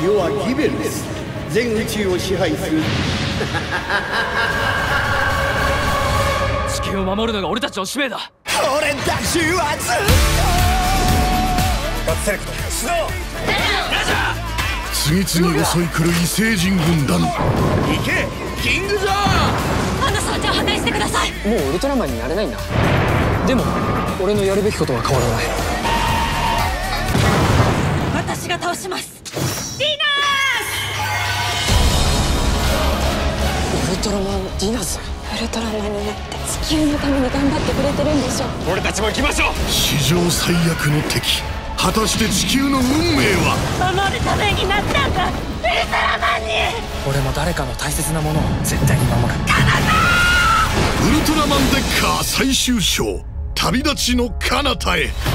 世はギベルです。全宇宙を支配する地球を守るのが俺たちの使命だ。 俺たちはずっとガッツセレクト出動。 次々襲い来る異星人軍団。 行けキングジョー。 アンナさんじゃあ破壊してください。 もうウルトラマンになれないんだ。でも俺のやるべきことは変わらない。 私が倒します。ディナウルトラマンディナス。 ウルトラマンになって地球のために頑張ってくれてるんでしょ。 俺たちも行きましょう。 史上最悪の敵。果たして地球の運命は。 守るためになったんだウルトラマンに。 俺も誰かの大切なものを絶対に守る。 ウルトラマンデッカー最終章、旅立ちの彼方へ。